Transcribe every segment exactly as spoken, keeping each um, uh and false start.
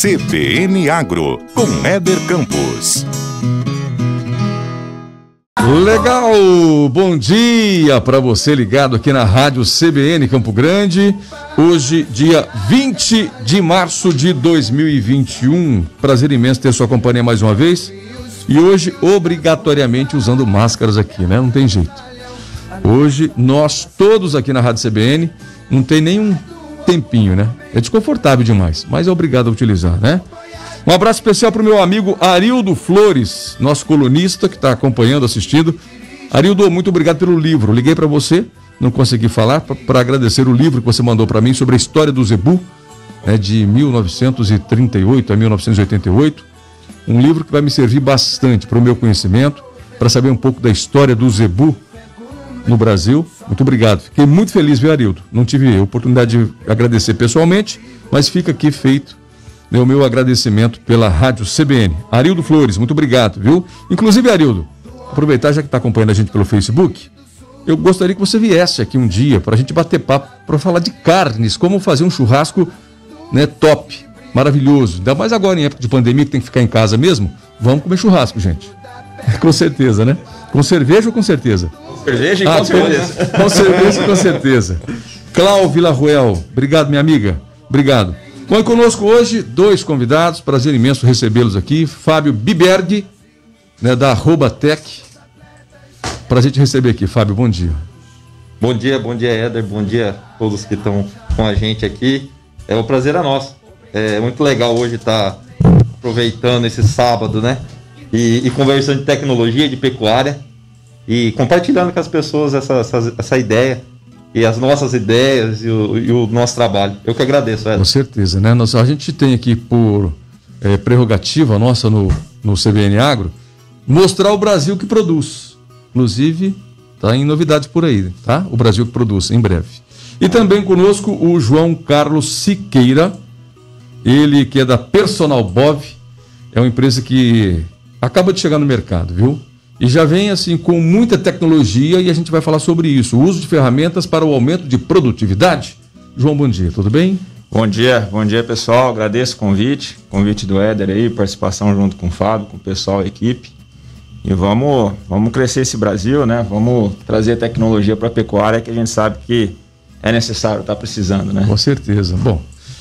C B N Agro, com Éder Campos. Legal, bom dia para você ligado aqui na Rádio C B N Campo Grande. Hoje, dia vinte de março de dois mil e vinte e um. Prazer imenso ter sua companhia mais uma vez. E hoje, obrigatoriamente, usando máscaras aqui, né? Não tem jeito. Hoje, nós todos aqui na Rádio C B N, não tem nenhum tempinho, né? É desconfortável demais, mas é obrigado a utilizar, né? Um abraço especial para o meu amigo Arildo Flores, nosso colunista que está acompanhando, assistindo. Arildo, muito obrigado pelo livro. Liguei para você, não consegui falar, para agradecer o livro que você mandou para mim sobre a história do zebu, né, de mil novecentos e trinta e oito a mil novecentos e oitenta e oito. Um livro que vai me servir bastante para o meu conhecimento, para saber um pouco da história do zebu no Brasil. Muito obrigado. Fiquei muito feliz, viu, Arildo? Não tive a oportunidade de agradecer pessoalmente, mas fica aqui feito o meu agradecimento pela Rádio C B N. Arildo Flores, muito obrigado, viu? Inclusive, Arildo, aproveitar já que está acompanhando a gente pelo Facebook, eu gostaria que você viesse aqui um dia para a gente bater papo, para falar de carnes, como fazer um churrasco, né, top, maravilhoso. Ainda mais agora em época de pandemia, que tem que ficar em casa mesmo. Vamos comer churrasco, gente. Com certeza, né? Com cerveja ou com certeza? Com cerveja e ah, com certeza. Com, com cerveja e com certeza. Clau Villarroel, obrigado, minha amiga. Obrigado. Bom, e conosco hoje, dois convidados, prazer imenso recebê-los aqui. Fábio Biberg, né, da Arroba Tech. Prazer te receber aqui, Fábio, bom dia. Bom dia, bom dia, Éder, bom dia a todos que estão com a gente aqui. É um prazer a nosso. É muito legal hoje estar aproveitando esse sábado, né? E, e conversando de tecnologia, de pecuária, e compartilhando com as pessoas essa, essa, essa ideia, e as nossas ideias e o, e o nosso trabalho. Eu que agradeço, Éder. Com certeza, né? Nós, a gente tem aqui por é, prerrogativa nossa no, no C B N Agro, mostrar o Brasil que produz. Inclusive, tá em novidades por aí, tá? O Brasil que produz, em breve. E também conosco o João Carlos Siqueira, ele que é da Personal Bov, é uma empresa que acaba de chegar no mercado, viu? E já vem assim com muita tecnologia e a gente vai falar sobre isso. O uso de ferramentas para o aumento de produtividade. João, bom dia, tudo bem? Bom dia, bom dia pessoal, agradeço o convite, convite do Éder aí, participação junto com o Fábio, com o pessoal, a equipe. E vamos, vamos crescer esse Brasil, né? Vamos trazer tecnologia para a pecuária que a gente sabe que é necessário, está precisando, né? Com certeza. Bom,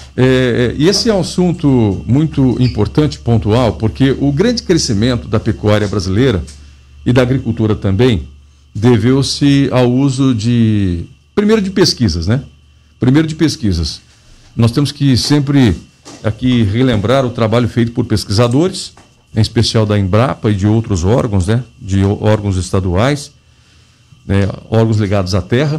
é, e esse é um assunto muito importante, pontual, porque o grande crescimento da pecuária brasileira e da agricultura também deveu-se ao uso de, primeiro de pesquisas, né? Primeiro de pesquisas. Nós temos que sempre aqui relembrar o trabalho feito por pesquisadores, em especial da Embrapa e de outros órgãos, né? De órgãos estaduais, né? Órgãos ligados à terra.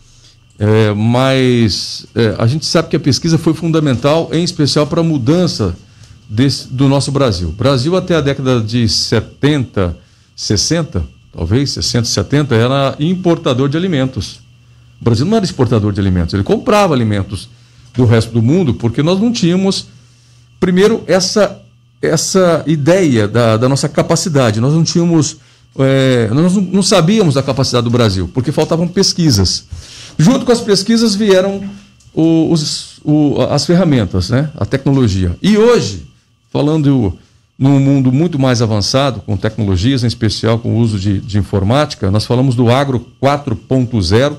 É, mas é, a gente sabe que a pesquisa foi fundamental, em especial para a mudança desse, do nosso Brasil. O Brasil, até a década de setenta, sessenta, talvez, sessenta, setenta, era importador de alimentos. O Brasil não era exportador de alimentos, ele comprava alimentos do resto do mundo, porque nós não tínhamos, primeiro, essa, essa ideia da, da nossa capacidade. Nós não tínhamos, é, nós não, não sabíamos da capacidade do Brasil, porque faltavam pesquisas. Junto com as pesquisas vieram o, os, o, as ferramentas, né? A tecnologia. E hoje, falando num mundo muito mais avançado, com tecnologias, em especial com o uso de, de informática, nós falamos do Agro quatro ponto zero.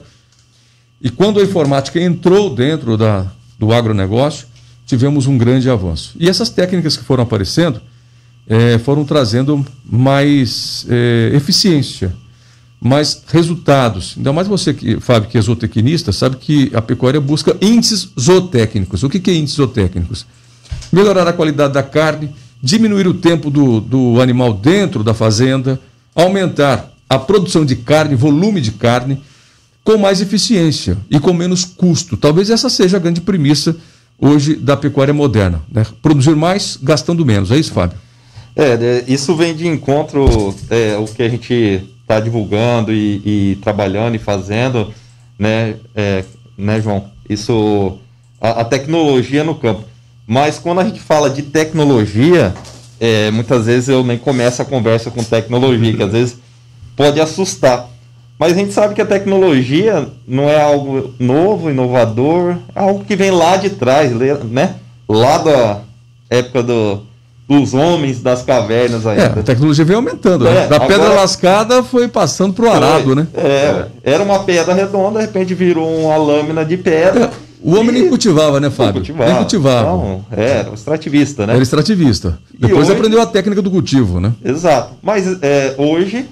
E quando a informática entrou dentro da, do agronegócio, tivemos um grande avanço. E essas técnicas que foram aparecendo é, foram trazendo mais é, eficiência, mais resultados. Ainda mais você, que, Fábio, que é zootecnista, sabe que a pecuária busca índices zootécnicos. O que, que é índices zootécnicos? Melhorar a qualidade da carne, diminuir o tempo do, do animal dentro da fazenda, aumentar a produção de carne, volume de carne, com mais eficiência e com menos custo. Talvez essa seja a grande premissa hoje da pecuária moderna, né? Produzir mais, gastando menos. É isso, Fábio? É, isso vem de encontro é, o que a gente está divulgando e, e trabalhando e fazendo, né, é, né, João? Isso, a, a tecnologia no campo. Mas quando a gente fala de tecnologia, é, muitas vezes eu nem começo a conversa com tecnologia, que às vezes pode assustar. Mas a gente sabe que a tecnologia não é algo novo, inovador, é algo que vem lá de trás, né? Lá da, época do, dos homens das cavernas ainda. É, a tecnologia vem aumentando, É, né? Da agora- pedra lascada foi passando pro arado, né? É, era uma pedra redonda, de repente virou uma lâmina de pedra. O homem e- nem cultivava, né, Fábio? cultivava. Nem cultivava. Não, era o extrativista, né? Era extrativista. E Depois hoje- aprendeu a técnica do cultivo, né? Exato. Mas é, hoje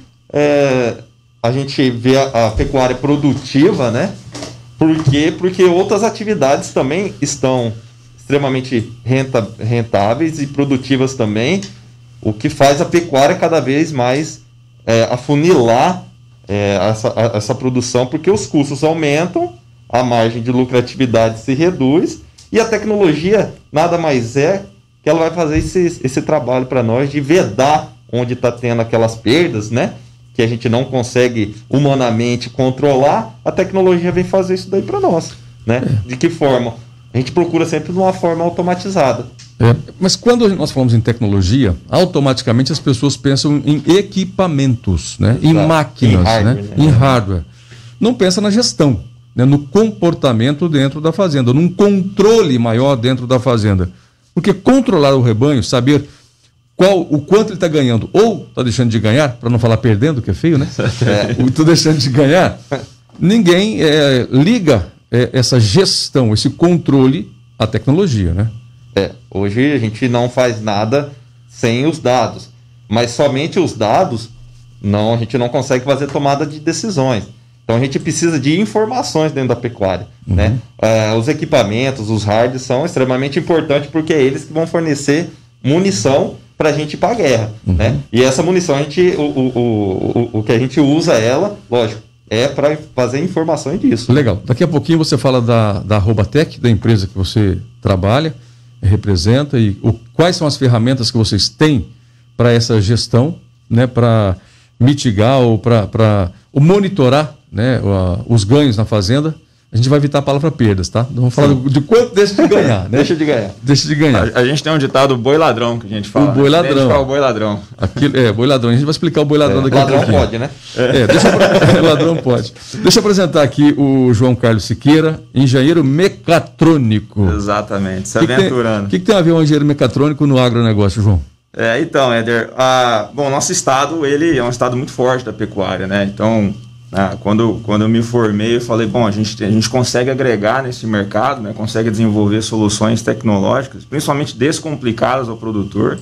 é, a gente vê a, a pecuária produtiva, né? Por quê? Porque outras atividades também estão extremamente renta, rentáveis e produtivas também, o que faz a pecuária cada vez mais é, afunilar é, essa, a- essa produção, porque os custos aumentam, a margem de lucratividade se reduz e a tecnologia nada mais é que ela vai fazer esse, esse trabalho para nós de vedar onde está tendo aquelas perdas, né? Que a gente não consegue humanamente controlar, a tecnologia vem fazer isso daí para nós, né? De que forma? A gente procura sempre de uma forma automatizada. É, mas quando nós falamos em tecnologia, automaticamente as pessoas pensam em equipamentos, né? Em Exato. máquinas, Em hardware, né? né? Em hardware. Não pensa na gestão, né? No comportamento dentro da fazenda, num controle maior dentro da fazenda. Porque controlar o rebanho, saber qual, o quanto ele está ganhando ou está deixando de ganhar, para não falar perdendo, que é feio, né? O estou deixando de ganhar, ninguém é, liga é, essa gestão, esse controle à tecnologia, né? É, hoje a gente não faz nada sem os dados, mas somente os dados, não, a gente não consegue fazer tomada de decisões. Então a gente precisa de informações dentro da pecuária, Uhum. né? É, os equipamentos, os hards são extremamente importantes porque é eles que vão fornecer munição para a gente ir para a guerra, Uhum. né? E essa munição a gente, o, o, o, o, o que a gente usa ela, lógico, é para fazer informações disso. Legal. Daqui a pouquinho você fala da, da Arrobatec, da empresa que você trabalha, representa, e o, quais são as ferramentas que vocês têm para essa gestão, né, para mitigar ou para monitorar, né, o- os ganhos na fazenda. A gente vai evitar a palavra perdas, tá? Não vamos falar Sim. de quanto deixa de ganhar, né? Deixa de ganhar. Deixa de ganhar. A, a gente tem um ditado boi ladrão que a gente fala. O boi né? ladrão. A gente fala o boi ladrão. Aquilo, é, boi ladrão. A gente vai explicar o boi ladrão daqui a Ladrão pouquinho. pode, né? É, deixa eu, ladrão pode. Deixa eu apresentar aqui o João Carlos Siqueira, engenheiro mecatrônico. Exatamente, se O que, que, tem, aventurando. o que, que tem a ver um engenheiro mecatrônico no agronegócio, João? É, então, Éder, a, bom, nosso estado, ele é um estado muito forte da pecuária, né? Então, ah, quando, quando eu me formei, eu falei, bom, a gente, a gente consegue agregar nesse mercado, né? Consegue desenvolver soluções tecnológicas, principalmente descomplicadas ao produtor.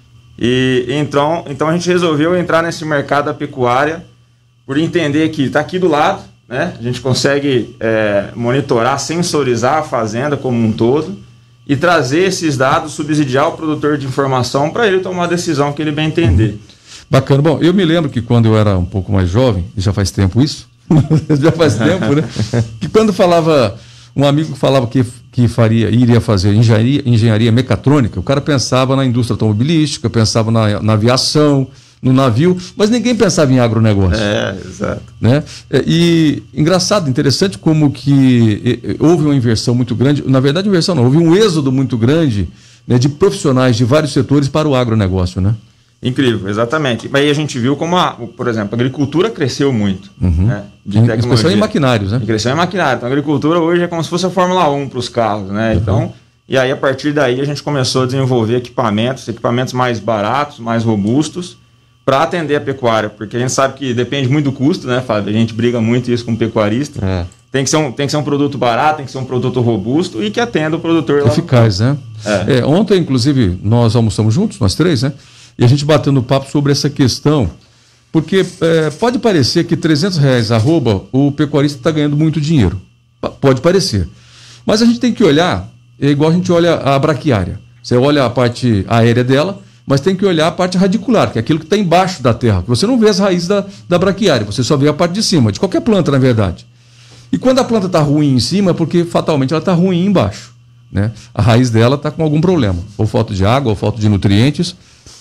E então, então a gente resolveu entrar nesse mercado da pecuária por entender que está aqui do lado, né? A gente consegue é, monitorar, sensorizar a fazenda como um todo e trazer esses dados, subsidiar o produtor de informação para ele tomar a decisão que ele bem entender. Bacana. Bom, eu me lembro que quando eu era um pouco mais jovem, e já faz tempo isso, já faz tempo, né? Que quando falava, um amigo falava que, que faria, iria fazer engenharia, engenharia mecatrônica, o cara pensava na indústria automobilística, pensava na, na aviação, no navio, mas ninguém pensava em agronegócio. É, exato. Né? E engraçado, interessante como que e, e, houve uma inversão muito grande, na verdade inversão não, houve um êxodo muito grande, né, de profissionais de vários setores para o agronegócio, né? Incrível, exatamente. Aí a gente viu como, a, por exemplo, a agricultura cresceu muito, Uhum. né, de Em- tecnologia. especialmente em maquinários, né? E cresceu em maquinário. Então a agricultura hoje é como se fosse a Fórmula um para os carros, né? Uhum. Então, e aí a partir daí a gente começou a desenvolver equipamentos, equipamentos mais baratos, mais robustos, para atender a pecuária, porque a gente sabe que depende muito do custo, né, Fábio? A gente briga muito isso com o pecuarista. É. Tem que ser um, tem que ser um produto barato, tem que ser um produto robusto e que atenda o produtor lá. Eficaz, né? É. É, ontem, inclusive, nós almoçamos juntos, nós três, né? E a gente bateu no papo sobre essa questão, porque é, pode parecer que trezentos reais arroba o pecuarista está ganhando muito dinheiro. P- Pode parecer. Mas a gente tem que olhar, é igual a gente olha a braquiária. Você olha a parte aérea dela, mas tem que olhar a parte radicular, que é aquilo que está embaixo da terra. Você não vê as raízes da, da braquiária, você só vê a parte de cima, de qualquer planta, na verdade. E quando a planta está ruim em cima, é porque fatalmente ela está ruim embaixo, né? A raiz dela está com algum problema, ou falta de água, ou falta de nutrientes.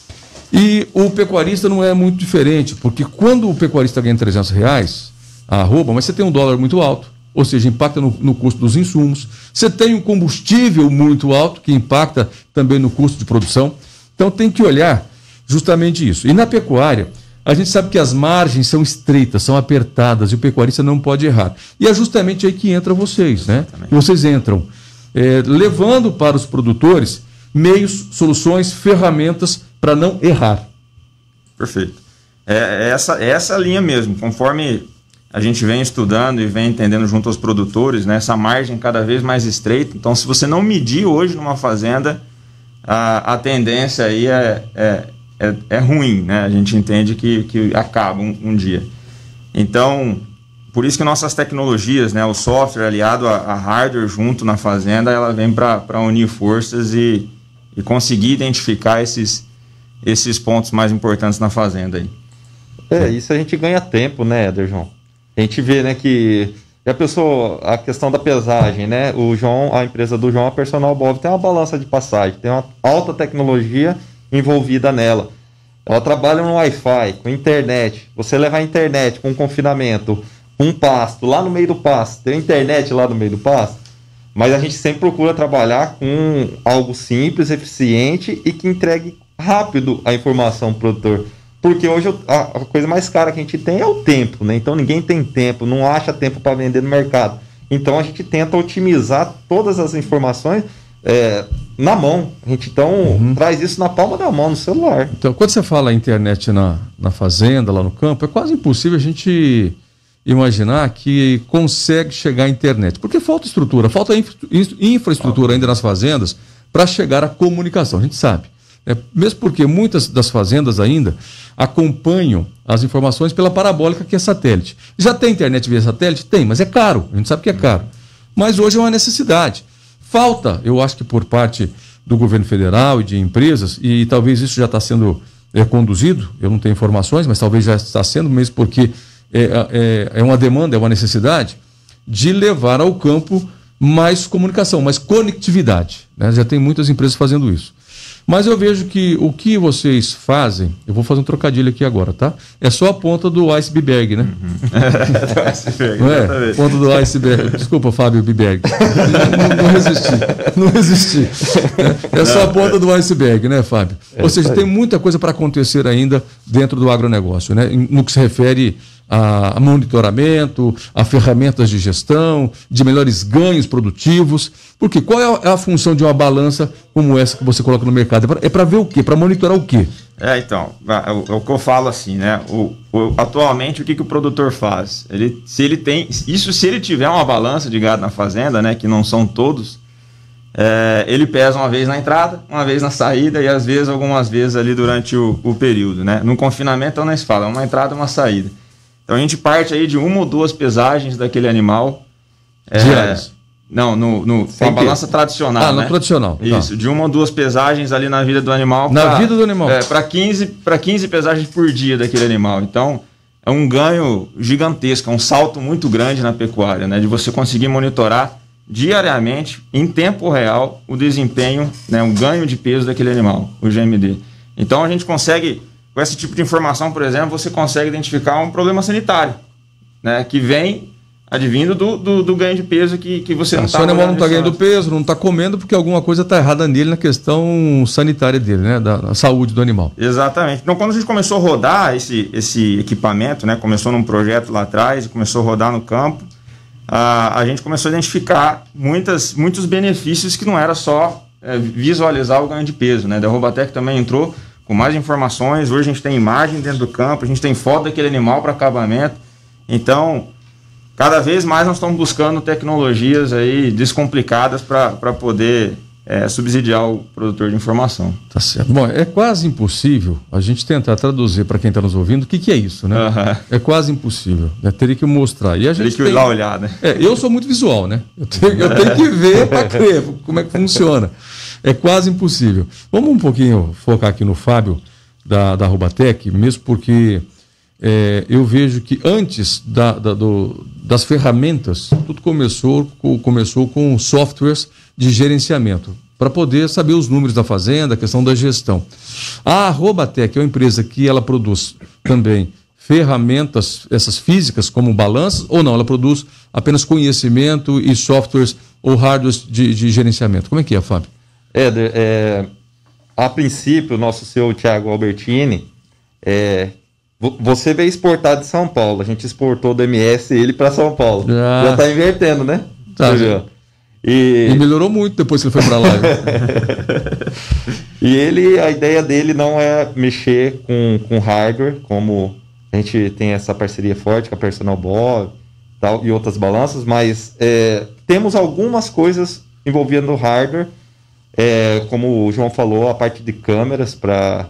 E o pecuarista não é muito diferente, porque quando o pecuarista ganha trezentos reais, a arroba, mas você tem um dólar muito alto, ou seja, impacta no, no custo dos insumos. Você tem um combustível muito alto, que impacta também no custo de produção. Então tem que olhar justamente isso. E na pecuária, a gente sabe que as margens são estreitas, são apertadas, e o pecuarista não pode errar. E é justamente aí que entra vocês, né? Exatamente. Vocês entram é, levando para os produtores meios, soluções, ferramentas para não errar. Perfeito. É, é essa, é essa linha mesmo, conforme a gente vem estudando e vem entendendo junto aos produtores, né, essa margem cada vez mais estreita. Então, se você não medir hoje numa fazenda, a, a tendência aí é, é, é, é ruim, né? A gente entende que, que acaba um, um dia. Então, por isso que nossas tecnologias, né, o software aliado a, a hardware junto na fazenda, ela vem para unir forças e, e conseguir identificar esses, esses pontos mais importantes na fazenda aí. É, isso a gente ganha tempo, né, Ederson? A gente vê, né, que a pessoa, a questão da pesagem, né, o João, a empresa do João, a Personal Bov, tem uma balança de passagem, tem uma alta tecnologia envolvida nela. Ela trabalha no Wi-Fi, com internet. Você levar a internet com confinamento, um pasto, lá no meio do pasto, tem internet lá no meio do pasto, mas a gente sempre procura trabalhar com algo simples, eficiente e que entregue rápido a informação para o produtor. Porque hoje a, a coisa mais cara que a gente tem é o tempo, né? Então ninguém tem tempo, não acha tempo para vender no mercado. Então a gente tenta otimizar todas as informações é, na mão. A gente então uhum. traz isso na palma da mão, no celular. Então, quando você fala internet na, na fazenda, lá no campo, é quase impossível a gente imaginar que consegue chegar à internet. Porque falta estrutura, falta infra, infraestrutura ainda nas fazendas para chegar à comunicação, a gente sabe. É, mesmo porque muitas das fazendas ainda acompanham as informações pela parabólica, que é satélite. Já tem internet via satélite? Tem, mas é caro. A gente sabe que é caro. Mas hoje é uma necessidade. Falta, eu acho que por parte do governo federal e de empresas, e talvez isso já está sendo é, conduzido, eu não tenho informações, mas talvez já está sendo, mesmo porque é, é, é uma demanda, é uma necessidade, de levar ao campo mais comunicação, mais conectividade, né? Já tem muitas empresas fazendo isso. Mas eu vejo que o que vocês fazem, eu vou fazer um trocadilho aqui agora, tá? É só a ponta do iceberg, né? Uhum. do iceberg, não é? Ponta do iceberg. Desculpa, Fábio Biberg. não, não resisti. Não resisti. É, é só a ponta do iceberg, né, Fábio? Ou seja, tem muita coisa para acontecer ainda dentro do agronegócio, né? No que se refere a monitoramento, a ferramentas de gestão, de melhores ganhos produtivos. Porque qual é a, a função de uma balança como essa que você coloca no mercado? É para ver o quê? Para monitorar o quê? É, então, é o que eu falo assim, né? O, o, atualmente, o que, que o produtor faz? Ele, se ele tem, isso se ele tiver uma balança de gado na fazenda, né? Que não são todos, é, ele pesa uma vez na entrada, uma vez na saída e às vezes, algumas vezes ali durante o, o período, né? No confinamento, não se fala, é uma entrada e uma saída. Então a gente parte aí de uma ou duas pesagens daquele animal. Diárias? É, não, no, no, com a balança tradicional. Ah, né? no tradicional. Isso, tá. De uma ou duas pesagens ali na vida do animal. Na pra, vida do animal. É, para quinze, para quinze pesagens por dia daquele animal. Então é um ganho gigantesco, é um salto muito grande na pecuária, né? De você conseguir monitorar diariamente, em tempo real, o desempenho, né? O ganho de peso daquele animal, o G M D. Então a gente consegue. Com esse tipo de informação, por exemplo, você consegue identificar um problema sanitário, né, que vem advindo do, do, do ganho de peso que, que você não está... O animal não está ganhando peso, não está comendo porque alguma coisa está errada nele na questão sanitária dele, né, da, da saúde do animal. Exatamente. Então, quando a gente começou a rodar esse, esse equipamento, né, começou num projeto lá atrás, começou a rodar no campo, a, a gente começou a identificar muitas, muitos benefícios que não era só é, visualizar o ganho de peso, né? Da Robatec também entrou com mais informações. Hoje a gente tem imagem dentro do campo, a gente tem foto daquele animal para acabamento. Então, cada vez mais nós estamos buscando tecnologias aí descomplicadas para poder é, subsidiar o produtor de informação. Tá certo. Bom, é quase impossível a gente tentar traduzir para quem está nos ouvindo o que, que é isso, né? Uhum. É quase impossível. Né? Teria que mostrar. E a gente Teria que tem... ir lá olhar, né? É, eu sou muito visual, né? Eu tenho, eu tenho que ver para crer como é que funciona. É quase impossível. Vamos um pouquinho focar aqui no Fábio da, da Robatec, mesmo porque é, eu vejo que antes da, da, do, das ferramentas, tudo começou, começou com softwares de gerenciamento, para poder saber os números da fazenda, a questão da gestão. A Robatec é uma empresa que ela produz também ferramentas, essas físicas, como balanças, ou não? Ela produz apenas conhecimento e softwares ou hardwares de, de gerenciamento. Como é que é, Fábio? Éder, é, a princípio, o nosso C E O, Thiago Albertini, é, você veio exportar de São Paulo, a gente exportou do M S ele para São Paulo. Já está invertendo, né? Tá. E... e melhorou muito depois que ele foi para lá. E ele, a ideia dele não é mexer com, com hardware, como a gente tem essa parceria forte com a Personal Bob tal, e outras balanças, mas é, temos algumas coisas envolvendo hardware, é, como o João falou, a parte de câmeras para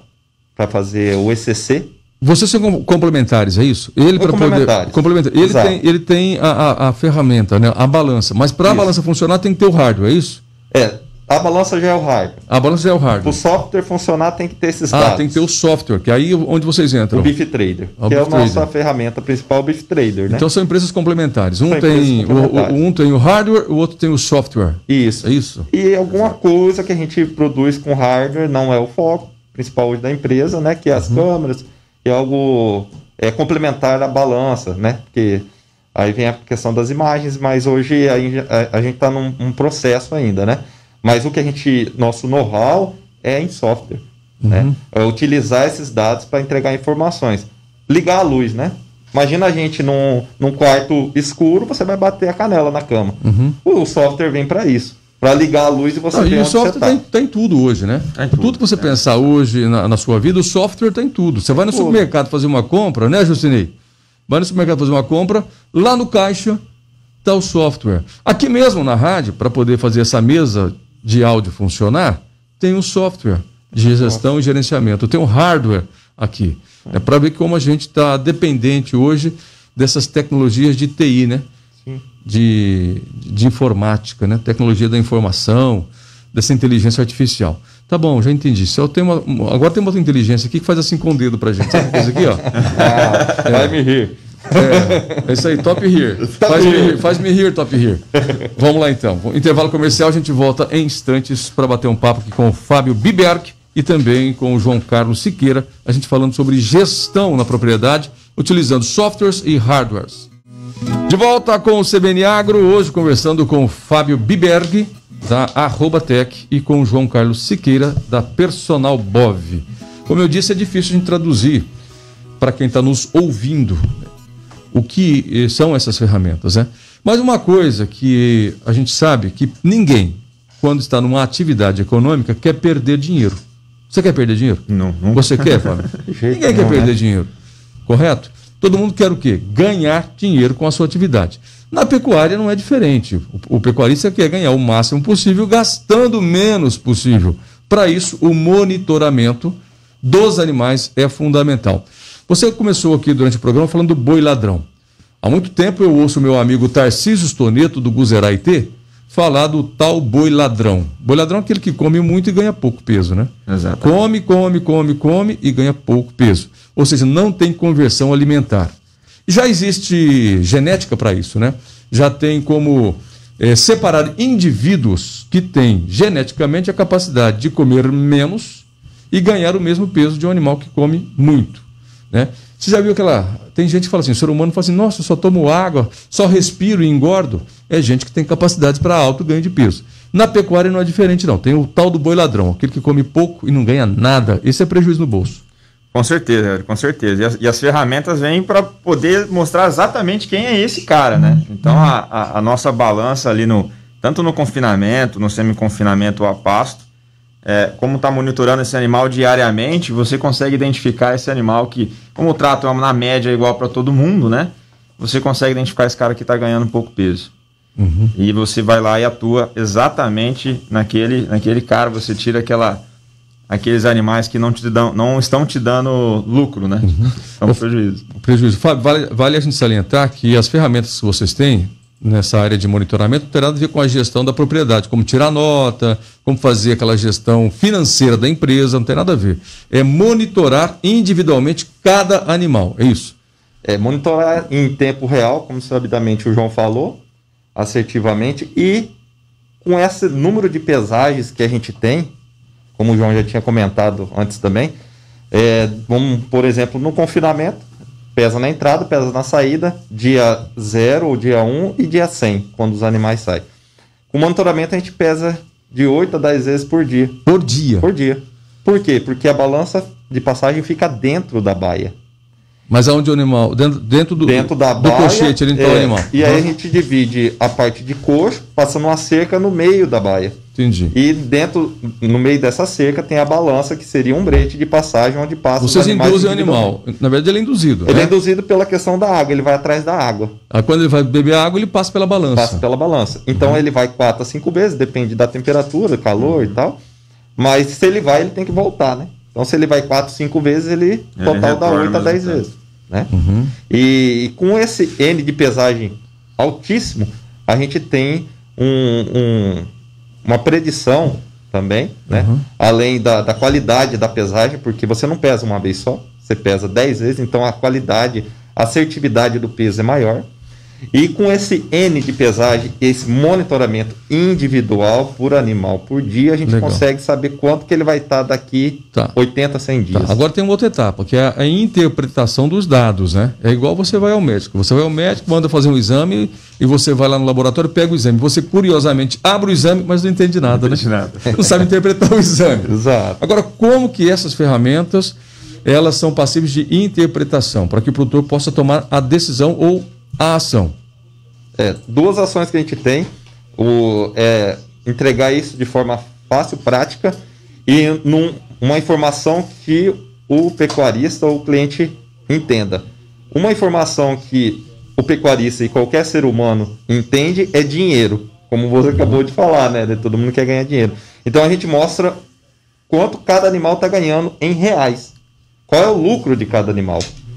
fazer o E C C. Vocês são complementares, é isso? Ele para poder complementar. Ele Exato. tem, ele tem a, a, a ferramenta, né? A balança. Mas para a balança funcionar tem que ter o hardware, é isso? É. A balança já é o hardware. A balança já é o hardware. O software funcionar tem que ter esses ah, dados. Ah, tem que ter o software, que é aí onde vocês entram. O Beef Trader, o que Beef é a nossa Trader. ferramenta principal, o Beef Trader, né? Então são empresas complementares. Um, são tem, complementares. O, o, um tem o hardware, o outro tem o software. Isso. É isso? E alguma Exato. coisa que a gente produz com hardware não é o foco principal hoje da empresa, né? Que é as uhum. câmeras, que é algo é, complementar à balança, né? Porque aí vem a questão das imagens, mas hoje a, a, a gente está num um processo ainda, né? Mas o que a gente, nosso know-how é em software, uhum. né? É utilizar esses dados para entregar informações. Ligar a luz, né? Imagina a gente num, num quarto escuro, você vai bater a canela na cama. Uhum. O software vem para isso, para ligar a luz e você Não, ver e onde o software você tá. tem, tem tudo hoje, né? Tem tudo. tudo que você é. pensar hoje na, na sua vida, o software tem tudo. Você tem vai no tudo. supermercado fazer uma compra, né, Justinei? Vai no supermercado fazer uma compra, lá no caixa está o software. Aqui mesmo na rádio, para poder fazer essa mesa de áudio funcionar, tem um software de gestão e gerenciamento, tem um hardware aqui. É para ver como a gente está dependente hoje dessas tecnologias de T I, né? Sim. De, de informática, né? Tecnologia da informação, dessa inteligência artificial. Tá bom, já entendi. Se eu tenho uma, agora tem uma outra inteligência aqui que faz assim com o dedo pra gente. Sabe uma coisa aqui, ó? Ah, é. Vai me rir. É, é isso aí, top here. Faz me rir, faz me rir, top here. Vamos lá então. Intervalo comercial, a gente volta em instantes para bater um papo aqui com o Fábio Biberg e também com o João Carlos Siqueira, a gente falando sobre gestão na propriedade, utilizando softwares e hardwares. De volta com o C B N Agro, hoje conversando com o Fábio Biberg, da Arroba Tech, e com o João Carlos Siqueira, da Personal Bov. Como eu disse, é difícil a gente traduzir para quem está nos ouvindo o que são essas ferramentas, né? Mas uma coisa que a gente sabe que ninguém, quando está numa atividade econômica, quer perder dinheiro. Você quer perder dinheiro? Não. não. Você quer, Fábio? Ninguém não, quer perder né? dinheiro, correto? Todo mundo quer o quê? Ganhar dinheiro com a sua atividade. Na pecuária não é diferente. O, o pecuarista quer ganhar o máximo possível, gastando o menos possível. Para isso, o monitoramento dos animais é fundamental. Você começou aqui durante o programa falando do boi ladrão. Há muito tempo eu ouço o meu amigo Tarcísio Stoneto, do Guzeraitê, falar do tal boi ladrão. Boi ladrão é aquele que come muito e ganha pouco peso, né? Exato. Come, come, come, come e ganha pouco peso. Ou seja, não tem conversão alimentar. Já existe genética para isso, né? Já tem como é, separar indivíduos que têm geneticamente a capacidade de comer menos e ganhar o mesmo peso de um animal que come muito. Né? Você já viu aquela... Tem gente que fala assim, o ser humano fala assim, nossa, eu só tomo água, só respiro e engordo. É gente que tem capacidades para alto ganho de peso. Na pecuária não é diferente não, tem o tal do boi ladrão, aquele que come pouco e não ganha nada. Esse é prejuízo no bolso. Com certeza, com certeza. E as, e as ferramentas vêm para poder mostrar exatamente quem é esse cara, né? Então a, a, a nossa balança ali, no, tanto no confinamento, no semi-confinamento ou a pasto, É, como está monitorando esse animal diariamente, você consegue identificar esse animal que, como o trato é na média igual para todo mundo, né? Você consegue identificar esse cara que está ganhando pouco peso. Uhum. E você vai lá e atua exatamente naquele, naquele cara, você tira aquela, aqueles animais que não, te dão, não estão te dando lucro, né? Uhum. Então, prejuízo. Prejuízo. Fábio, vale, vale a gente salientar que as ferramentas que vocês têm nessa área de monitoramento não tem nada a ver com a gestão da propriedade, como tirar nota, como fazer aquela gestão financeira da empresa, não tem nada a ver. É monitorar individualmente cada animal, é isso? É monitorar em tempo real, como sabidamente o João falou, assertivamente, e com esse número de pesagens que a gente tem, como o João já tinha comentado antes também, é, vamos, por exemplo, no confinamento, pesa na entrada, pesa na saída, dia zero, ou dia um e dia cem, quando os animais saem. Com monitoramento a gente pesa de oito a dez vezes por dia. Por dia? Por dia. Por quê? Porque a balança de passagem fica dentro da baia. Mas aonde o animal? Dentro, dentro do, dentro da do baia, cochete, ele entra é, o animal. E aí Uhum. a gente divide a parte de coxo, passando uma cerca no meio da baia. Entendi. E dentro, no meio dessa cerca, tem a balança, que seria um brete de passagem onde passa Vocês os animais induzem o individualmente. animal. Na verdade, ele é induzido. Ele né? é induzido pela questão da água, ele vai atrás da água, Aí, quando ele vai beber água, ele passa pela balança. passa pela balança. Então Uhum. ele vai quatro a cinco vezes, depende da temperatura, calor Uhum. e tal. Mas se ele vai, ele tem que voltar, né? Então se ele vai quatro, cinco vezes, ele, Ele total dá retorna oito a o dez resultado. vezes. Né? Uhum. E, e com esse N de pesagem altíssimo, a gente tem um, um, uma predição também, né? Uhum. Além da, da qualidade da pesagem, porque você não pesa uma vez só, você pesa dez vezes, então a qualidade, a assertividade do peso é maior. E com esse N de pesagem, esse monitoramento individual por animal por dia, a gente Legal. consegue saber quanto que ele vai estar daqui Tá. oitenta, cem dias. Tá, agora tem uma outra etapa, que é a interpretação dos dados, né? É igual você vai ao médico. Você vai ao médico, manda fazer um exame e você vai lá no laboratório, pega o exame. Você, curiosamente, abre o exame, mas não entende nada, Não entende né? nada. Não sabe interpretar o exame. Exato. Agora, como que essas ferramentas, elas são passíveis de interpretação, para que o produtor possa tomar a decisão ou a ação? É, duas ações que a gente tem, o, é entregar isso de forma fácil, prática e num, uma informação que o pecuarista ou o cliente entenda. Uma informação que o pecuarista e qualquer ser humano entende é dinheiro, como você acabou de falar, né? Todo mundo quer ganhar dinheiro. Então a gente mostra quanto cada animal está ganhando em reais. Qual é o lucro de cada animal?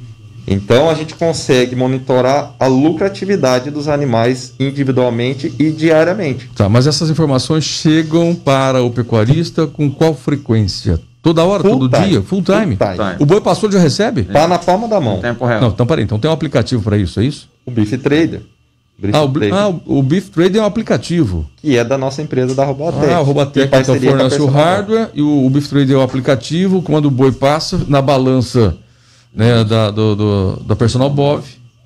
Então a gente consegue monitorar a lucratividade dos animais individualmente e diariamente. Tá, mas essas informações chegam para o pecuarista com qual frequência? Toda hora, Full todo time. dia? Full time? Full time. O boi pastor já recebe? Tá na palma da mão. Tempo real. Não, então peraí, então tem um aplicativo para isso, é isso? O Beef Trader. Beef Ah, o, Trader, ah, o o Beef Trader é um aplicativo. que é da nossa empresa da Roboatec. Ah, o Roboatec Em então parceria com a fornece o Personal. hardware e o, o Beef Trader é o aplicativo. Quando o boi passa na balança, né, da, do, do- da Personal Bov,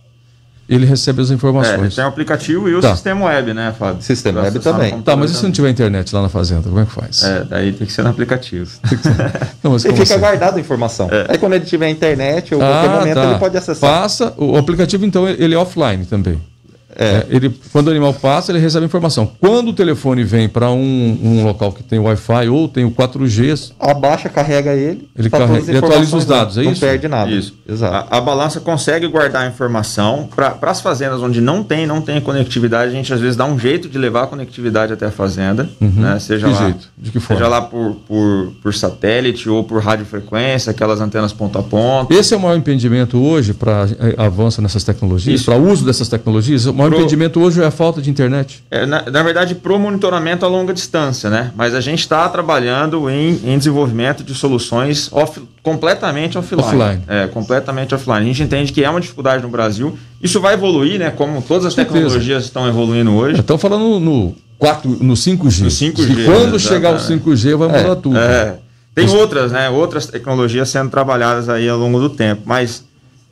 ele recebe as É, informações. tem o aplicativo e o Tá. sistema web, né, Fábio? Sistema Pra web acessar no também. computador Tá, mas e se não também. tiver internet lá na fazenda, como é que faz? É, daí tem que ser no aplicativo. Não, mas E como fica assim? guardada a informação. Aí quando ele tiver internet ou qualquer Ah, momento tá. ele pode acessar. Passa, o o aplicativo então ele é offline também. É. É, ele, quando o animal passa, ele recebe informação. Quando o telefone vem para um, um local que tem Wi-Fi ou tem o quatro G, Abaixa, carrega ele. Ele tá carrega- todas as ele atualiza informações os dados, lá. é não isso? Não perde nada. Isso. Exato. A, a balança consegue guardar a informação. Para as fazendas onde não tem, não tem conectividade, a gente às vezes dá um jeito de levar a conectividade até a fazenda. Né? Seja Que lá, jeito? De que forma? Seja lá por, por, por satélite ou por radiofrequência, aquelas antenas ponta a ponta. Esse é o maior impedimento hoje para avanço nessas tecnologias, Isso. para o uso dessas tecnologias. O maior Pro- impedimento hoje é a falta de internet. É, na, na verdade, para o monitoramento a longa distância, né? Mas a gente está trabalhando em, em desenvolvimento de soluções off, completamente offline. Offline. É, completamente offline. A gente entende que é uma dificuldade no Brasil. Isso vai evoluir, né? Como todas as certeza. tecnologias estão evoluindo hoje. Estão falando no, quatro, no cinco G. No cinco G, E quando exatamente. chegar o cinco G vai mudar tudo. É, tem outras, né? Outras tecnologias sendo trabalhadas aí ao longo do tempo, mas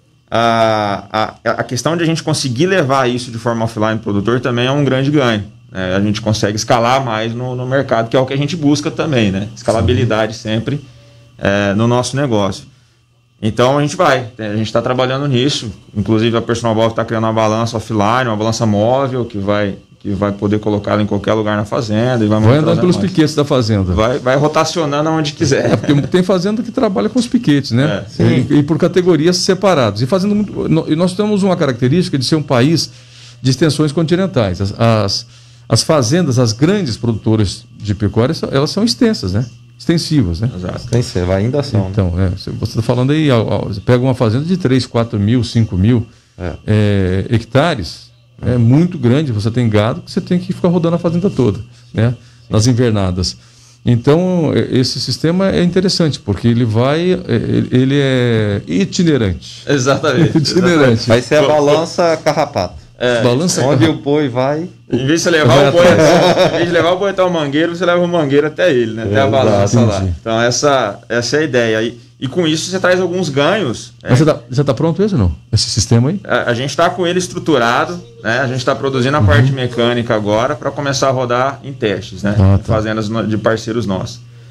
a, a, a questão de a gente conseguir levar isso de forma offline para o produtor também é um grande ganho. Né? A gente consegue escalar mais no, no mercado, que é o que a gente busca também, né? Escalabilidade sempre é, no nosso negócio. Então a gente vai, a gente está trabalhando nisso. Inclusive a Personal Bov está criando uma balança offline, uma balança móvel que vai, que vai poder colocá-la em qualquer lugar na fazenda e vai Vai monitorar andando pelos mais. piquetes da fazenda. Vai, vai rotacionando aonde quiser. É, porque tem fazenda que trabalha com os piquetes, né? É, e, e por categorias separadas. E fazendo muito, no- e nós temos uma característica de ser um país de extensões continentais. As, as, as fazendas, as grandes produtoras de pecuária, são- elas são extensas, né? Extensivas, né? Exato. Tem que ser, vai ainda são. né? Então, é, você está falando aí, ó, ó, você pega uma fazenda de três, quatro mil, cinco mil É. é, hectares, é muito grande, você tem gado que você tem que ficar rodando a fazenda toda, né? Nas invernadas. Então, é, esse sistema é interessante, porque ele vai, é, ele ele é itinerante. Exatamente. Itinerante. Vai ser a balança carrapato. Balança Onde o boi vai. Em vez de você levar Vai o boi, atrás. em vez de levar o boi até o mangueiro, você leva o mangueiro até ele, né? Até a Exato, balança lá. entendi. Então essa, essa é a ideia. E, e com isso você traz alguns ganhos. É, Mas você está pronto esse ou não? Esse sistema aí? a, a gente está com ele estruturado, né? A gente está produzindo a parte mecânica agora para começar a rodar em testes, né? Ah, Em tá. fazendas no- de parceiros nossos.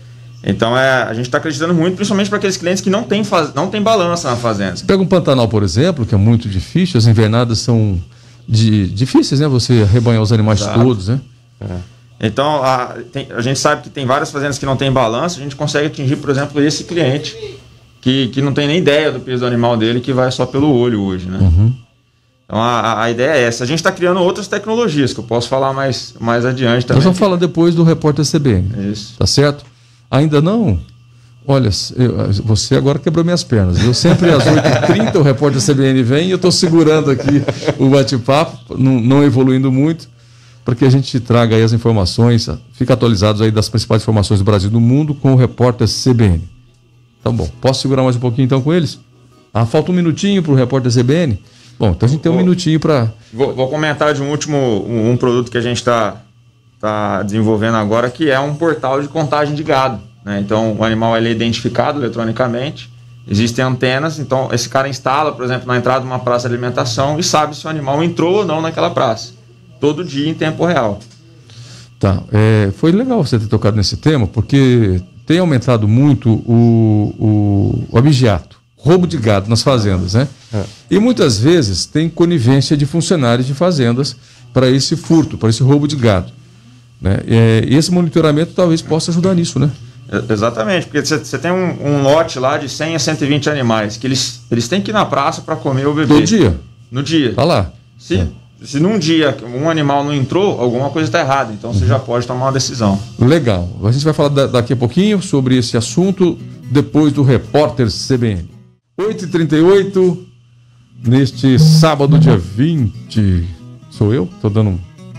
Então é, a gente está acreditando muito, principalmente para aqueles clientes que não têm faz... não tem balança na fazenda. Você pega um Pantanal, por exemplo, que é muito difícil, as invernadas são de... difíceis, né? Você arrebanhar os animais Exato. todos, né? É. Então, a, tem, a gente sabe que tem várias fazendas que não têm balança, a gente consegue atingir, por exemplo, esse cliente que, que não tem nem ideia do peso do animal dele, que vai só pelo olho hoje, né? Uhum. Então, a, a ideia é essa. A gente está criando outras tecnologias, que eu posso falar mais, mais adiante também. Nós vamos falar depois do repórter C B N. Isso. Tá certo? Ainda não? Olha, eu, você agora quebrou minhas pernas. Eu sempre às oito e trinta o repórter C B N vem e eu estou segurando aqui o bate-papo, não, não evoluindo muito, para que a gente traga aí as informações, fica atualizados aí das principais informações do Brasil e do mundo com o repórter C B N. Então, bom, posso segurar mais um pouquinho então com eles? Ah, falta um minutinho para o repórter C B N? Bom, então a gente tem um vou, minutinho para... Vou, vou comentar de um último um, um produto que a gente está tá desenvolvendo agora, que é um portal de contagem de gado, né? Então, o animal ele é identificado eletronicamente, existem antenas, então esse cara instala, por exemplo, na entrada de uma praça de alimentação e sabe se o animal entrou ou não naquela praça, todo dia em tempo real. Tá, é, foi legal você ter tocado nesse tema, porque tem aumentado muito o, o, o abigeato, roubo de gado nas fazendas, né? É. E muitas vezes tem conivência de funcionários de fazendas para esse furto, para esse roubo de gado, né? E esse monitoramento talvez possa ajudar nisso, né? Exatamente, porque você tem um, um lote lá de cem a cento e vinte animais, que eles, eles têm que ir na praça para comer ou beber. Todo dia? No dia. Tá lá. Se, é. se num dia um animal não entrou, alguma coisa está errada, então você uhum. já pode tomar uma decisão. Legal. A gente vai falar da, daqui a pouquinho sobre esse assunto, depois do repórter C B N. oito e trinta e oito, neste sábado, dia vinte. Sou eu? Tô dando um...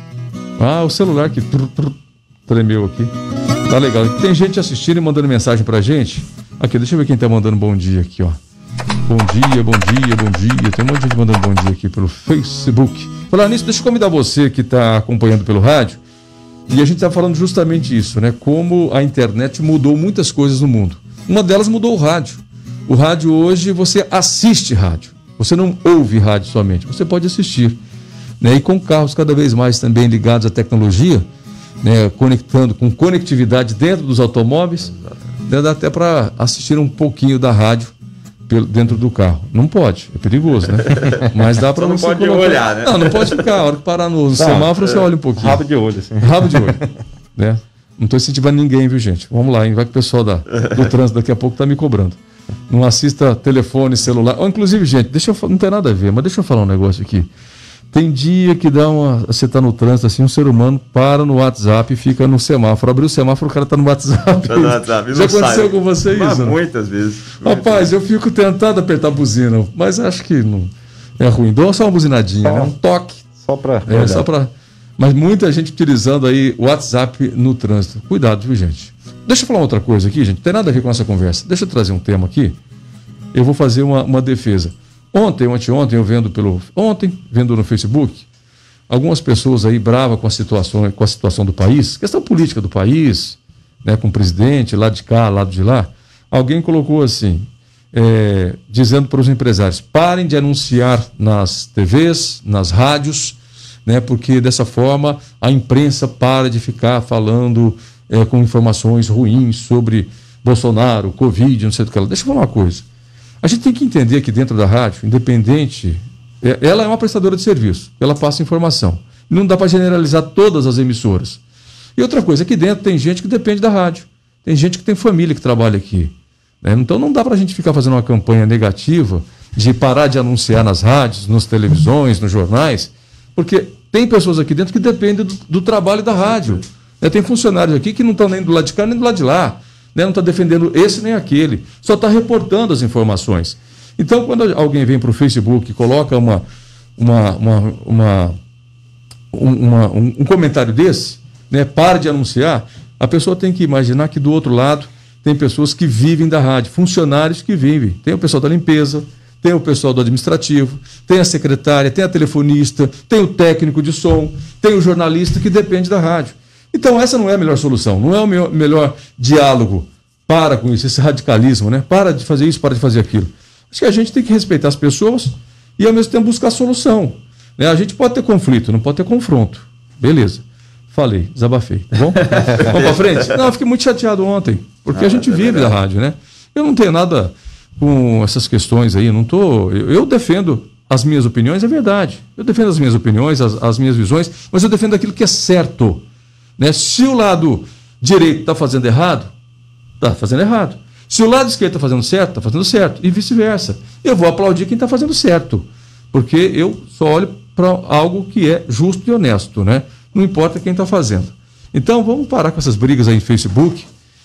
Ah, o celular que trrr, trrr, tremeu aqui. Tá legal. Tem gente assistindo e mandando mensagem pra gente. Aqui, deixa eu ver quem tá mandando bom dia aqui, ó. Bom dia, bom dia, bom dia. Tem um monte de gente mandando bom dia aqui pelo Facebook. Falar nisso, deixa eu convidar você que tá acompanhando pelo rádio. E a gente tá falando justamente isso, né? Como a internet mudou muitas coisas no mundo. Uma delas mudou o rádio. O rádio hoje, você assiste rádio. Você não ouve rádio somente, você pode assistir. Né? E com carros cada vez mais também ligados à tecnologia, né? Conectando com conectividade dentro dos automóveis, né? Dá até para assistir um pouquinho da rádio pelo, dentro do carro. Não pode, é perigoso, né? Mas dá para você. Não você pode colocar... olhar, né? Não, não pode ficar. A hora que parar no não, semáforo, é... você olha um pouquinho. Rabo de olho, assim. Rabo de olho. Né? Não estou incentivando ninguém, viu, gente? Vamos lá, hein? Vai que o pessoal da, do trânsito daqui a pouco está me cobrando. Não assista telefone, celular. Ou, inclusive, gente, deixa eu, não tem nada a ver, mas deixa eu falar um negócio aqui. Tem dia que dá uma. Você está no trânsito, assim, um ser humano para no WhatsApp e fica no semáforo. Abriu o semáforo, o cara está no WhatsApp. Tá no WhatsApp. Já aconteceu sai. com você isso? Né? Muitas vezes. Rapaz, eu fico tentado apertar a buzina, mas acho que não é ruim. Dou só uma buzinadinha, só, né? Um toque. Só para. É, só para. Mas muita gente utilizando aí o WhatsApp no trânsito. Cuidado, viu, gente? Deixa eu falar outra coisa aqui, gente. Não tem nada a ver com essa conversa. Deixa eu trazer um tema aqui. Eu vou fazer uma, uma defesa. Ontem, anteontem, eu vendo pelo... Ontem, vendo no Facebook, algumas pessoas aí bravas com a situação, com a situação do país, questão política do país, né, com o presidente, lado de cá, lado de lá. Alguém colocou assim, é, dizendo para os empresários, parem de anunciar nas T Vs, nas rádios, né, porque dessa forma a imprensa para de ficar falando é, com informações ruins sobre Bolsonaro, Covid, não sei do que ela. Deixa eu falar uma coisa. A gente tem que entender que dentro da rádio, independente, ela é uma prestadora de serviço, ela passa informação. Não dá para generalizar todas as emissoras. E outra coisa, aqui dentro tem gente que depende da rádio, tem gente que tem família que trabalha aqui. Né? Então não dá para a gente ficar fazendo uma campanha negativa de parar de anunciar nas rádios, nas televisões, nos jornais, porque tem pessoas aqui dentro que dependem do, do trabalho da rádio. Né? Tem funcionários aqui que não estão nem do lado de cá nem do lado de lá. Né? Não está defendendo esse nem aquele, só está reportando as informações. Então, quando alguém vem para o Facebook e coloca uma, uma, uma, uma, uma, um, um comentário desse, né? Para de anunciar, a pessoa tem que imaginar que do outro lado tem pessoas que vivem da rádio, funcionários que vivem. Tem o pessoal da limpeza, tem o pessoal do administrativo, tem a secretária, tem a telefonista, tem o técnico de som, tem o jornalista que depende da rádio. Então essa não é a melhor solução, não é o melhor, melhor diálogo. Para com isso, esse radicalismo, né? Para de fazer isso, para de fazer aquilo. Acho que a gente tem que respeitar as pessoas e ao mesmo tempo buscar solução. Né? A gente pode ter conflito, não pode ter confronto. Beleza. Falei, desabafei, tá bom? Vamos para frente? Não, eu fiquei muito chateado ontem. Porque Ah, a gente é vive verdade. da rádio, né? Eu não tenho nada com essas questões aí, não tô. Eu, eu defendo as minhas opiniões, é verdade. Eu defendo as minhas opiniões, as, as minhas visões, mas eu defendo aquilo que é certo. Né? Se o lado direito está fazendo errado, está fazendo errado. Se o lado esquerdo está fazendo certo, está fazendo certo. E vice-versa. Eu vou aplaudir quem está fazendo certo. Porque eu só olho para algo que é justo e honesto, né? Não importa quem está fazendo. Então vamos parar com essas brigas aí em Facebook,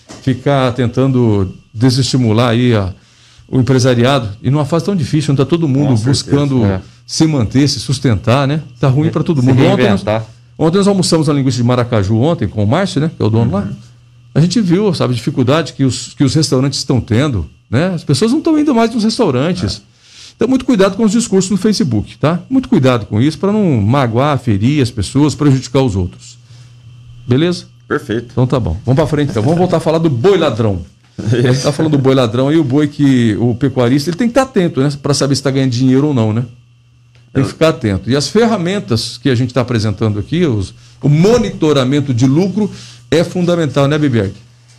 ficar tentando desestimular aí a, o empresariado, e numa fase tão difícil, onde está todo mundo Com buscando certeza, é. se manter, se sustentar, né? Está ruim para todo Se mundo. Ontem nós, reinventar. ontem nós almoçamos na linguiça de Maracaju ontem com o Márcio, né? Que é o dono lá. A gente viu, sabe, a dificuldade que os, que os restaurantes estão tendo, né? As pessoas não estão indo mais nos restaurantes. Então, muito cuidado com os discursos no Facebook, tá? Muito cuidado com isso para não magoar, ferir as pessoas, prejudicar os outros. Beleza? Perfeito. Então tá bom. Vamos para frente então. Vamos voltar a falar do boi ladrão. Você está falando do boi ladrão aí, o boi que o pecuarista ele tem que estar atento, né? Para saber se está ganhando dinheiro ou não, né? Tem que ficar atento. E as ferramentas que a gente está apresentando aqui, os, o monitoramento de lucro é fundamental, né, Biberg?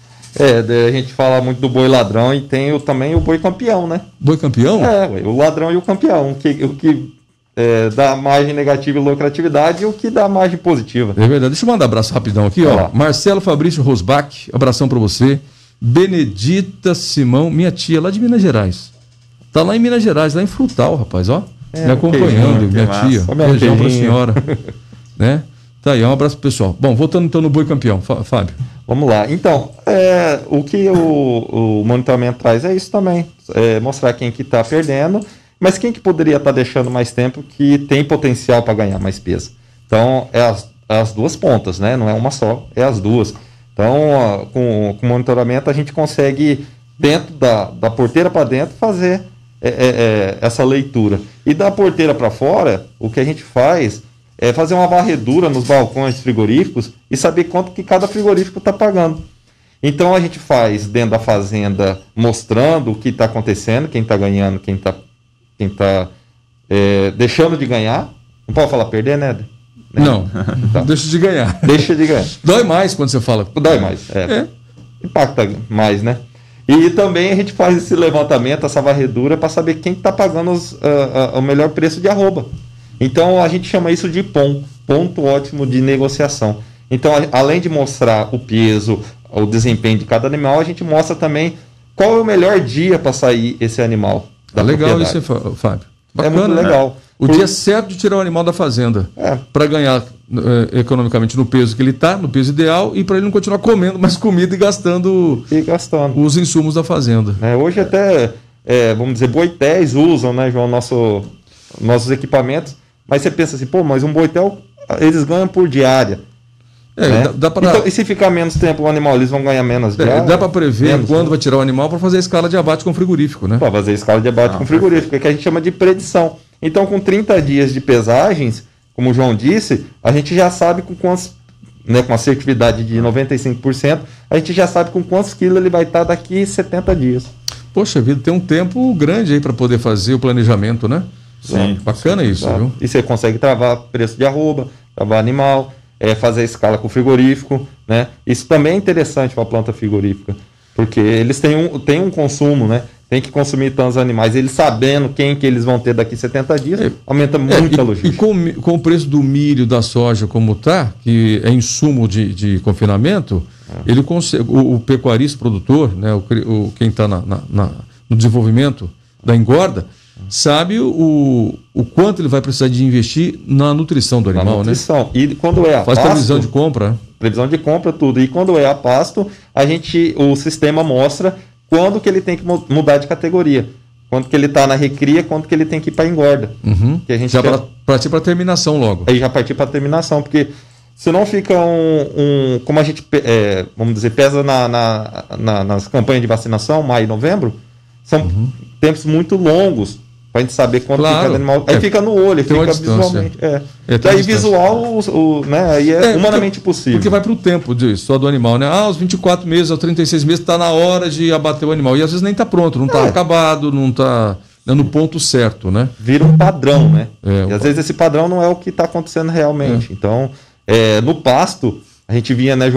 É, daí a gente fala muito do boi ladrão e tem o, também o boi campeão, né? Boi campeão? É, ué, o ladrão e o campeão. O que, o que é, dá margem negativa e lucratividade e o que dá margem positiva. É verdade. Deixa eu mandar um abraço rapidão aqui, Vai ó. lá. Marcelo Fabrício Rosbach, abração para você. Benedita Simão, minha tia lá de Minas Gerais. Tá lá em Minas Gerais, lá em Frutal, rapaz, ó. É, me acompanhando, queijinho, minha que massa. tia. Ó, minha Beijão pra queijinho. senhora. Né? Tá aí, um abraço pro pessoal. Bom, voltando então no boi campeão, Fá- Fábio. Vamos lá. Então, é, o que o, o monitoramento traz é isso também. É mostrar quem que está perdendo, mas quem que poderia estar deixando mais tempo que tem potencial para ganhar mais peso. Então, é as, as duas pontas, né? Não é uma só, é as duas. Então, ó, com, com monitoramento, a gente consegue, dentro da, da porteira para dentro, fazer é, é, é, essa leitura. E da porteira para fora, o que a gente faz é fazer uma varredura nos balcões frigoríficos e saber quanto que cada frigorífico está pagando. Então a gente faz dentro da fazenda mostrando o que está acontecendo, quem está ganhando, quem está quem tá, é, deixando de ganhar. Não pode falar perder, né? Não, Tá. deixa de ganhar. Deixa de ganhar. Dói mais quando você fala. Dói mais. É. É. Impacta mais, né? E também a gente faz esse levantamento, essa varredura, para saber quem está pagando os, uh, uh, o melhor preço de arroba. Então a gente chama isso de P O M, ponto ótimo de negociação. Então, a, além de mostrar o peso, o desempenho de cada animal, a gente mostra também qual é o melhor dia para sair esse animal. Tá da legal propriedade. isso, Fá- Fábio. É muito né? legal. O Por- dia certo de tirar o animal da fazenda. É. Para ganhar eh, economicamente no peso que ele está, no peso ideal, e para ele não continuar comendo mais comida e gastando E gastando. os insumos da fazenda. É, hoje até, é, vamos dizer, boitéis usam, né, João, nosso, nossos equipamentos. Mas você pensa assim, pô, mas um boitel, eles ganham por diária. É, né? dá, dá para Então, e se ficar menos tempo o animal, eles vão ganhar menos é, diária? dá para prever Menos, quando né? vai tirar o animal para fazer a escala de abate com frigorífico, né? Para fazer escala de abate Ah, com frigorífico, que a gente chama de predição. Então, com trinta dias de pesagens, como o João disse, a gente já sabe com quantos, né, com a assertividade de noventa e cinco por cento, a gente já sabe com quantos quilos ele vai estar daqui setenta dias. Poxa vida, tem um tempo grande aí para poder fazer o planejamento, né? Sim. Bacana isso, Tá? viu? E você consegue travar preço de arroba, travar animal, é, fazer a escala com frigorífico, né? Isso também é interessante para a planta frigorífica, porque eles têm um, têm um consumo, né? Tem que consumir tantos animais, eles sabendo quem que eles vão ter daqui setenta dias, É, aumenta É, muito a e, e logística. com, mi- com o preço do milho, da soja como está, que é insumo de, de confinamento, ele consegue, o, o pecuarista, o produtor, né, o, cri- o- quem está na, na- na- no desenvolvimento da engorda, sabe o, o quanto ele vai precisar de investir na nutrição do Na animal, né? nutrição. E quando é a Faz pasto, previsão de compra. previsão de compra, tudo. E quando é a pasto, a gente, o sistema mostra quando que ele tem que mu- mudar de categoria. Quando que ele está na recria, quando que ele tem que ir para engorda. Uhum. Que a gente Já quer- para partir para terminação logo. Aí já partir para terminação, porque senão fica um, um como a gente, pe- é, vamos dizer, pesa na, na- na- nas campanhas de vacinação, maio e novembro, são tempos muito longos para a gente saber quanto Claro. que cada animal. Aí É, fica no olho, tem uma fica distância. visualmente. É. É, tem uma Daí distância. visual, o, o- né, aí é, É, humanamente porque- possível. Porque vai para o tempo de, só do animal, né? Ah, aos vinte e quatro meses, aos trinta e seis meses, está na hora de abater o animal. E às vezes nem está pronto, não está É. acabado, não está no ponto certo, né? Vira um padrão, né? É, e um às pa- vezes esse padrão não é o que está acontecendo realmente. Então, é, no pasto, a gente vinha, né, João,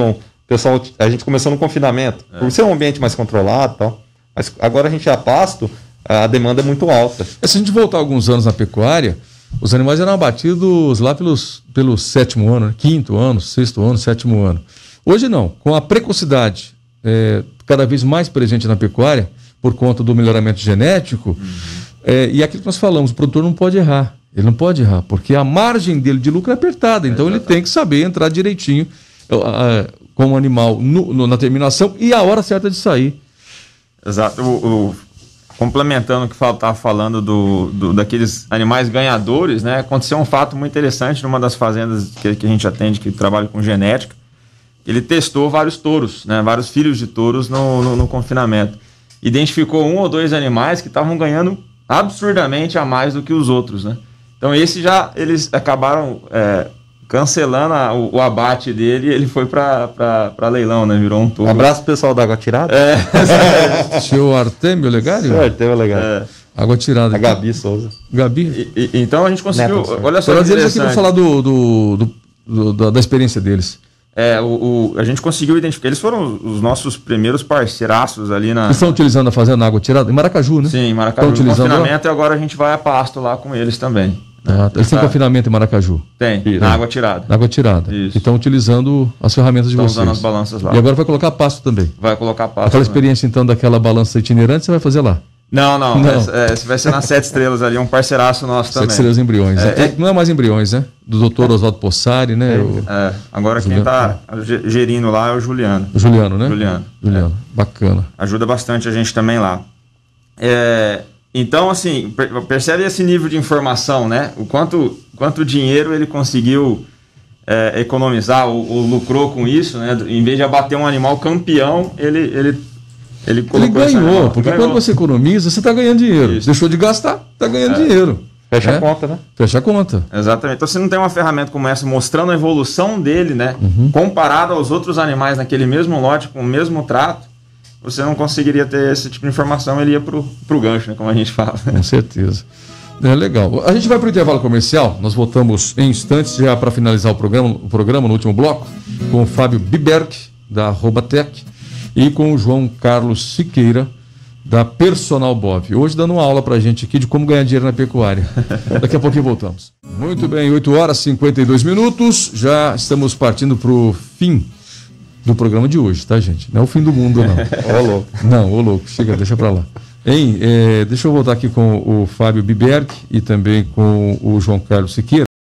pessoal, a gente começou no confinamento, é. por ser um ambiente mais controlado e tal. Mas agora a gente é pasto, a demanda é muito alta. É, se a gente voltar alguns anos na pecuária, os animais eram abatidos lá pelos, pelo sétimo ano, né? quinto ano, sexto ano, sétimo ano. Hoje não, com a precocidade é, cada vez mais presente na pecuária, por conta do melhoramento genético, uhum. é, e aquilo que nós falamos, o produtor não pode errar. Ele não pode errar, porque a margem dele de lucro é apertada, então é, ele tem que saber entrar direitinho uh, uh, com o animal no, no, na terminação e a hora certa de sair. Exato. O, o, complementando o que estava falando do, do, daqueles animais ganhadores, né? Aconteceu um fato muito interessante numa das fazendas que, que a gente atende, que trabalha com genética. Ele testou vários touros, né? Vários filhos de touros no, no, no confinamento. Identificou um ou dois animais que estavam ganhando absurdamente a mais do que os outros, né? Então esse já, eles acabaram é, cancelando a, o, o abate dele e ele foi para leilão, né? Virou um touro. Abraço pessoal da Água Tirada. É. Seu Artemio Legário? Seu Artemio Legário. É. Água Tirada. A Gabi Souza. Gabi? E, e, então a gente conseguiu, Neto, olha só. Mas eles aqui vão falar do, do, do, do, da, da experiência deles. É, o, o, a gente conseguiu identificar. Eles foram os nossos primeiros parceiraços ali na. Eles estão utilizando a fazenda Água Tirada? Em Maracaju, né? Sim, em Maracaju. Estão utilizando confinamento lá? E agora a gente vai a pasto lá com eles também. Ah, eles têm tá. confinamento em Maracaju? Tem, Isso. na Água Tirada. Na Água Tirada. Isso. E estão utilizando as ferramentas de Estão vocês. usando as balanças lá. E agora vai colocar pasto também? Vai colocar pasto. Aquela experiência, então, daquela balança itinerante, você vai fazer lá? Não, não. não. É, é, vai ser nas Sete Estrelas ali, um parceiraço nosso Sete também. Sete Estrelas Embriões. É, é, não é mais Embriões, né? Do doutor Oswaldo Possari, né? É, o... é, agora Juliano. quem está gerindo lá é o Juliano. O Juliano, né? Juliano. Juliano, é. Bacana. Ajuda bastante a gente também lá. É, então, assim, percebe esse nível de informação, né? O quanto, quanto dinheiro ele conseguiu é, economizar ou, ou lucrou com isso, né? Em vez de abater um animal campeão, ele... ele Ele, ele ganhou, porque ganhou. Quando você economiza, você está ganhando dinheiro. Isso. Deixou de gastar, está ganhando é. dinheiro. Fecha é? a conta, né? Fecha a conta. Exatamente. Então, você não tem uma ferramenta como essa mostrando a evolução dele, né? Uhum. Comparado aos outros animais naquele mesmo lote, com o mesmo trato, você não conseguiria ter esse tipo de informação, ele ia para o gancho, né? Como a gente fala. Com certeza. É legal. A gente vai para o intervalo comercial, nós voltamos em instantes já para finalizar o programa, o programa no último bloco, com o Fábio Biberg, da Robatec, e com o João Carlos Siqueira, da Personal Bov. Hoje dando uma aula pra gente aqui de como ganhar dinheiro na pecuária. Daqui a pouquinho voltamos. Muito bem, oito horas e cinquenta e dois minutos. Já estamos partindo pro fim do programa de hoje, tá, gente? Não é o fim do mundo, não. Ô, louco. Não, ô louco. Chega, deixa pra lá. Hein, é, deixa eu voltar aqui com o Fábio Biberg e também com o João Carlos Siqueira.